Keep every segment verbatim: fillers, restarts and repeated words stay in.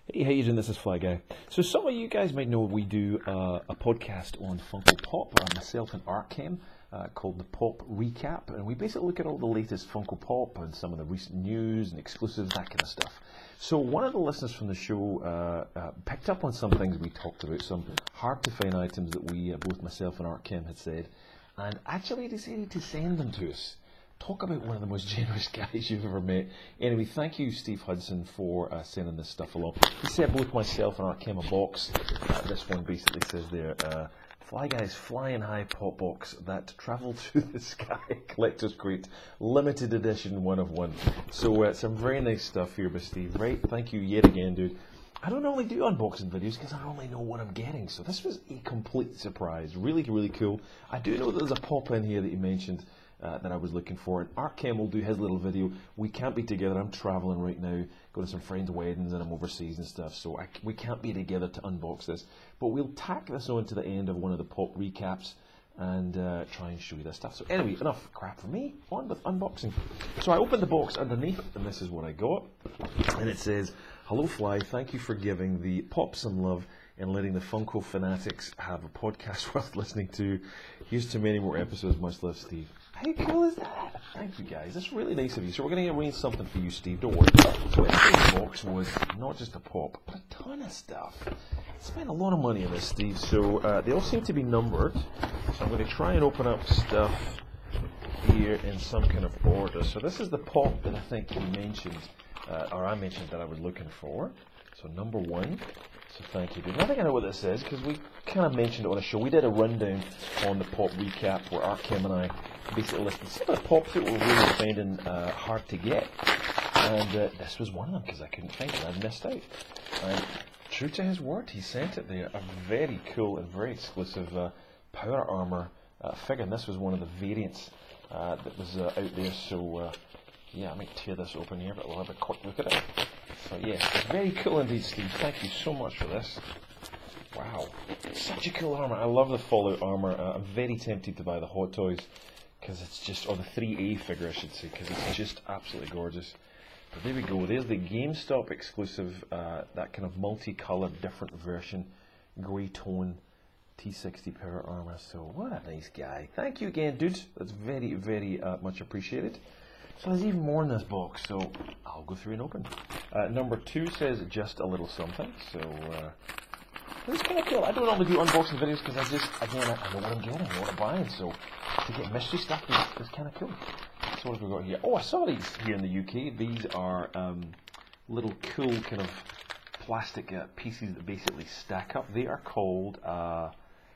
Hey, how you doing? This is Fly Guy. So some of you guys might know we do uh, a podcast on Funko Pop, uh, myself and Arkham, uh, called the Pop Recap, and we basically look at all the latest Funko Pop and some of the recent news and exclusives, that kind of stuff. So one of the listeners from the show uh, uh, picked up on some things we talked about, some hard-to-find items that we, uh, both myself and Arkham had said, and actually decided to send them to us. Talk about one of the most generous guys you've ever met. Anyway, thank you, Steve Hudson, for uh, sending this stuff along. He sent both myself and Arkham a box. Uh, this one basically says there, uh, Fly Guy's Flying High Pop Box that travelled through the sky. Collector's Crate, limited edition, one of one. So uh, some very nice stuff here by Steve. Right, thank you yet again, dude. I don't normally do unboxing videos because I only know what I'm getting. So this was a complete surprise. Really, really cool. I do know that there's a pop in here that you mentioned. Uh, that I was looking for, and Arkham will do his little video. We can't be together. I'm traveling right now, going to some friends' weddings, and I'm overseas and stuff, so I, we can't be together to unbox this. But we'll tack this on to the end of one of the pop recaps and uh, try and show you this stuff. So anyway, enough crap for me. On with unboxing. So I opened the box underneath, and this is what I got. And it says, "Hello, Fly. Thank you for giving the Pop some love and letting the Funko fanatics have a podcast worth listening to. Here's to many more episodes. Much love, Steve." How cool is that? Thank you, guys. That's really nice of you. So we're going to arrange something for you, Steve. Don't worry. So in this box was not just a pop, but a ton of stuff. Spent a lot of money on this, Steve. So uh, they all seem to be numbered. So I'm going to try and open up stuff here in some kind of order. So this is the pop that I think you mentioned, uh, or I mentioned that I was looking for. So number one. So thank you, dude. I think I know what this is because we kind of mentioned it on the show. We did a rundown on the pop recap where Arkham and I basically listed some of the pops that we were really finding uh, hard to get. And uh, this was one of them because I couldn't find it. I'd missed out. And true to his word, he sent it there. A very cool and very exclusive uh, Power Armor uh, figure. And this was one of the variants uh, that was uh, out there. So uh, yeah, I might tear this open here, but we'll have a quick look at it. So yeah, very cool indeed, Steve. Thank you so much for this. Wow, such a cool armor. I love the Fallout armor. Uh, I'm very tempted to buy the Hot Toys because it's just, or the three A figure, I should say, because it's just absolutely gorgeous. But there we go. There's the GameStop exclusive, uh, that kind of multicolored, different version, grey tone T sixty Power Armor. So what a nice guy. Thank you again, dude. That's very, very uh, much appreciated. So there's even more in this box, so I'll go through and open. Uh, number two says just a little something, so uh, it's kind of cool. I don't normally do unboxing videos because I just, again, I, I know what I'm getting, I know what I'm buying, so to get mystery stuff is, is kind of cool. So what have we got here? Oh, I saw these here in the U K. These are um, little cool kind of plastic uh, pieces that basically stack up. They are called uh,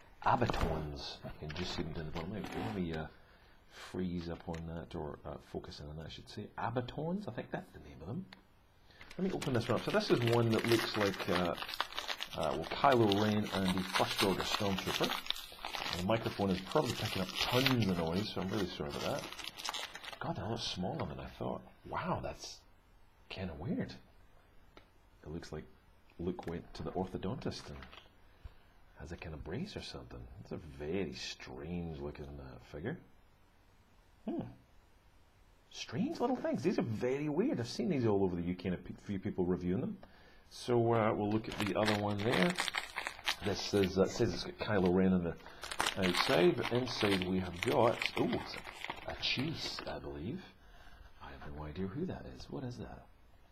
Abatons. I can just see them down the bottom. Let me uh, freeze up on that, or uh, focus in on that, I should say. Abatons, I think that's the name of them. Let me open this one up. So this is one that looks like, uh, uh, well, Kylo Ren and the First Order Stormtrooper. And the microphone is probably picking up tons of noise, so I'm really sorry about that. God, they're a lot smaller than I thought. Wow, that's kind of weird. It looks like Luke went to the orthodontist and has a kind of brace or something. It's a very strange looking uh, figure. Hmm. Strange little things. These are very weird. I've seen these all over the U K and a few people reviewing them. So uh, we'll look at the other one there. This is, uh, says it's got Kylo Ren on the outside, but inside we have got, oh, it's a, a cheese, I believe. I have no idea who that is. What is that?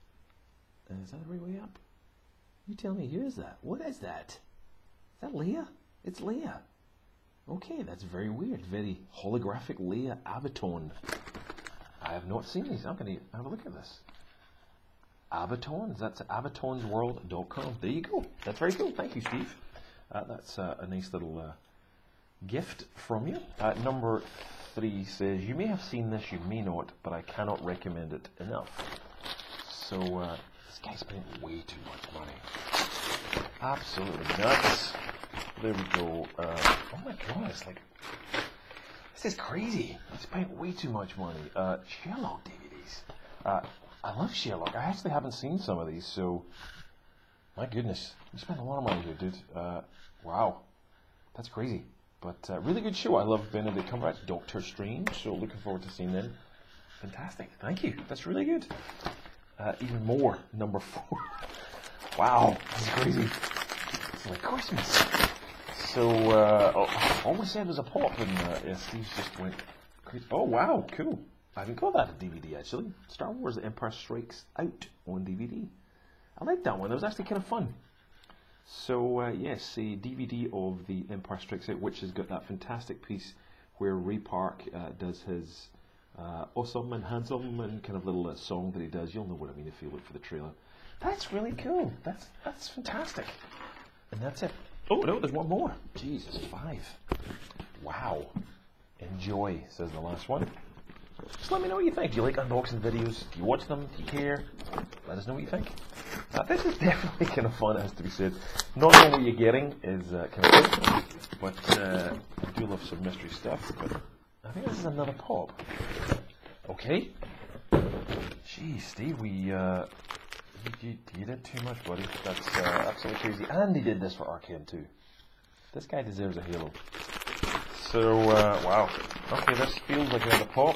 Uh, is that the right way up? You tell me, who is that? What is that? Is that Leia? It's Leia. Okay, that's very weird. Very holographic Leia Abaton. I have not seen these. I'm going to have a look at this. Abatons. That's abatons world dot com. There you go. That's very cool. Thank you, Steve. Uh, that's uh, a nice little uh, gift from you. Uh, number three says, "You may have seen this, you may not, but I cannot recommend it enough." So uh, this guy spent way too much money. Absolutely nuts. There we go. Uh, oh my god, it's like, this is crazy. I spent way too much money. Uh, Sherlock D V Ds. Uh, I love Sherlock. I actually haven't seen some of these, so my goodness, you spent a lot of money here, dude. Uh, wow, that's crazy. But uh, really good show. I love Benedict Cumberbatch, Doctor Strange, so looking forward to seeing them. Fantastic. Thank you. That's really good. Uh, even more. Number four. Wow, this is crazy. It's like Christmas. So, uh, oh, all we said was a pop, and uh, yeah, Steve just went crazy. Oh, wow, cool. I haven't got that on D V D, actually. Star Wars The Empire Strikes Out on D V D. I like that one. That was actually kind of fun. So, uh, yes, a D V D of The Empire Strikes Out, which has got that fantastic piece where Ray Park uh, does his uh, awesome and handsome and kind of little uh, song that he does. You'll know what I mean if you look for the trailer. That's really cool. That's that's fantastic. And that's it. Oh, no, there's one more. Jesus, five. Wow. Enjoy, says the last one. Just let me know what you think. Do you like unboxing videos? Do you watch them? Do you care? Let us know what you think. Uh, this is definitely kind of fun, it has to be said. Not knowing what you're getting is uh, kind of fun, but uh, I do love some mystery stuff. But I think this is another pop. Okay. Jeez, Steve, we uh, you, you, you did too much, buddy. That's uh, absolutely crazy. And he did this for Arkham too. This guy deserves a halo. So, uh, wow. Okay, this feels like another pop.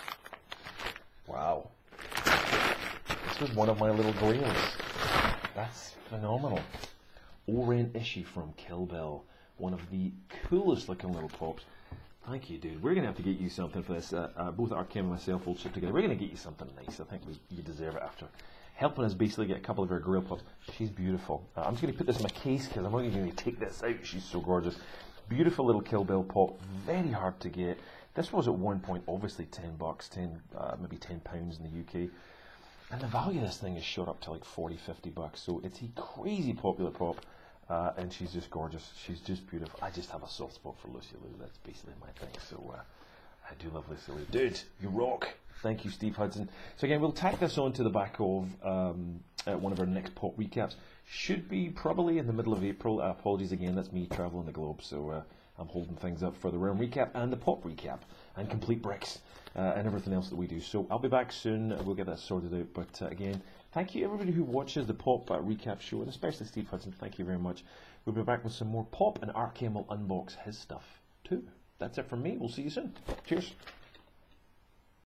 Wow. This was one of my little grails. That's phenomenal. Oren Ishii from Kill Bill. One of the coolest looking little pops. Thank you, dude. We're going to have to get you something for this. Uh, uh, both Arkham and myself will chip together. We're going to get you something nice. I think we, you deserve it after helping us basically get a couple of her grail pops. She's beautiful. Uh, I'm just going to put this in my case because I'm not even going to take this out. She's so gorgeous. Beautiful little Kill Bill pop. Very hard to get. This was at one point obviously ten bucks, ten, uh, maybe ten pounds in the U K. And the value of this thing is shot up to like forty, fifty bucks. So it's a crazy popular pop. Uh, and she's just gorgeous. She's just beautiful. I just have a soft spot for Lucy Liu. That's basically my thing. So uh, I do love Lucy Liu. Dude, you rock. Thank you, Steve Hudson. So again, we'll tack this on to the back of um, uh, one of our next pop recaps. Should be probably in the middle of April. Uh, apologies again, that's me traveling the globe. So uh, I'm holding things up for the Realm recap and the pop recap and Complete Bricks uh, and everything else that we do. So I'll be back soon. We'll get that sorted out. But uh, again, thank you everybody who watches the pop uh, recap show, and especially Steve Hudson. Thank you very much. We'll be back with some more pop, and Arkham will unbox his stuff too. That's it from me. We'll see you soon. Cheers.